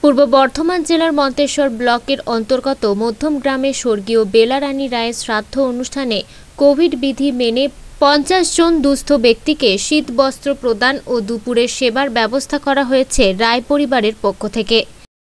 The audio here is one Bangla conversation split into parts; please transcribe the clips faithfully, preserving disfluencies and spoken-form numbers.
পূর্ব বর্ধমান জেলার মন্তেশ্বর ব্লকের অন্তর্গত মধ্যম গ্রামে স্বর্গীয় বেলা রানী রায়ের শ্রাদ্ধ অনুষ্ঠানে কোভিড বিধি মেনে পঞ্চাশ জন দুস্থ ব্যক্তিকে শীত বস্ত্র প্রদান ও দুপুরের সেবার ব্যবস্থা করা হয়েছে রায় পরিবারের পক্ষ থেকে।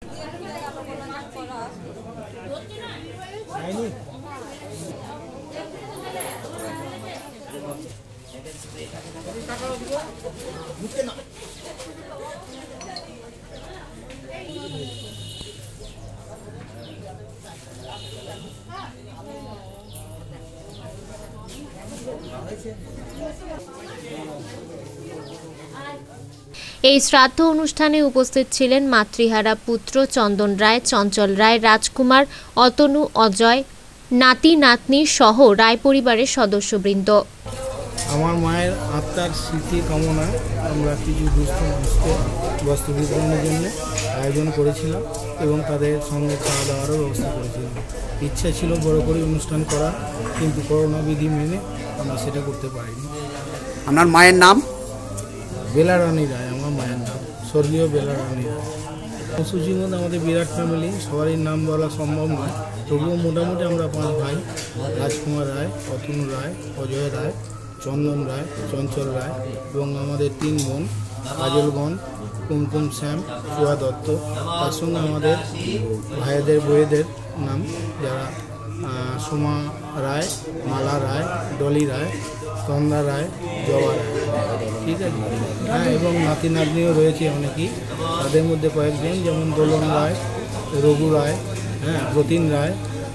এই শ্রাদ্ধ অনুষ্ঠানে উপস্থিত ছিলেন মাতৃহারা পুত্র চন্দন রায়, চঞ্চল রায়, রাজকুমার, অতনু, অজয়, নাতি নাতনি সহ রায় পরিবারের সদস্যবৃন্দ। আমার মায়ের আত্মার স্মৃতি কামনায় আমরা কিছু দুস্থ মানুষকে বস্ত্র বিতরণের জন্য আয়োজন করেছিলাম এবং তাদের সঙ্গে খাওয়া দাওয়ারও ব্যবস্থা করেছিলাম। ইচ্ছা ছিল বড় করে অনুষ্ঠান করার, কিন্তু করোনা বিধি মেনে আমরা সেটা করতে পারিনি। আপনার মায়ের নাম? বেলা রানী রায় আমার মায়ের নাম, স্বর্গীয় বেলা রানী রায়। কর্মসূচির মধ্যে আমাদের বিরাট ফ্যামিলি, সবারই নাম বলা সম্ভব নয়, তবুও মোটামুটি আমরা পাঁচ ভাই, রাজকুমার রায়, অতনু রায়, অজয় রায়, চন্দন রায়, চঞ্চল রায় এবং আমাদের তিন বোন, কাজল বোন, কুমকুম শ্যাম, চুয়া দত্ত। তার সঙ্গে আমাদের ভাইদের বইয়েদের নাম, যারা সোমা রায়, মালা রায়, ডলি রায়, তন্দা রায়, জবা রায়, ঠিক আছে। হ্যাঁ, এবং নাতি নাতনিও রয়েছে অনেকেই, তাদের মধ্যে কয়েকজন, যেমন দোলন রায়, রঘু রায়, হ্যাঁ, প্রতিন রায়,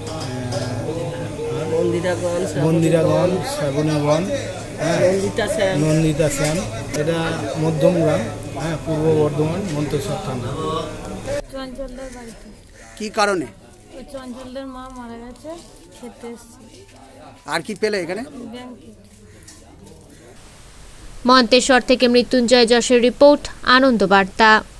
মন্দিরাগণ, শ্রাবণীগণ, হ্যাঁ, নন্দিতা শ্যাম। এটা মধ্যম গ্রাম, হ্যাঁ, পূর্ব বর্ধমান মন্তেশ্বর থানা। চঞ্চলদার বাড়িতে। কি কারণে? চঞ্চলদার মা মারা গেছে, খেতে এসেছি। আর কি পেলে এখানে? ব্যাংকে। মন্তেশ্বর থেকে মৃত্যুঞ্জয় যশের রিপোর্ট, আনন্দ বার্তা।